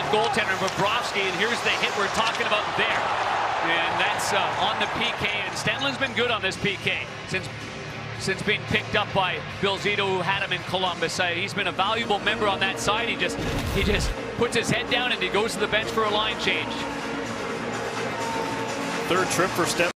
goaltender, Bobrovsky, and here's the hit we're talking about there. And that's on the PK, and Stenlund's been good on this PK since being picked up by Bill Zito, who had him in Columbus. He's been a valuable member on that side. He just puts his head down and he goes to the bench for a line change. Third trip for Stenlund.